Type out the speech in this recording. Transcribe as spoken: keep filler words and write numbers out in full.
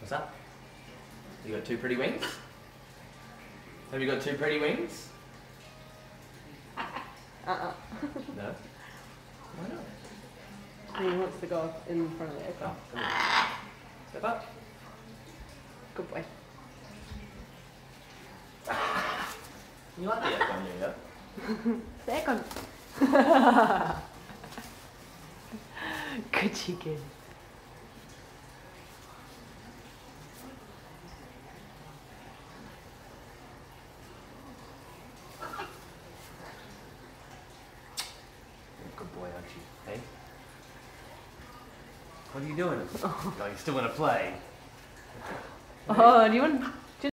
What's that? You got two pretty wings? Have you got two pretty wings? Uh-uh. No? Why not? He wants to go in front of the aircraft. Oh, come on. Step up. Good boy. You like the aircon, Leo? The aircon. Good chicken. Good boy, aren't you? Hey? What are you doing? Oh, you still want to play? Oh, do you want...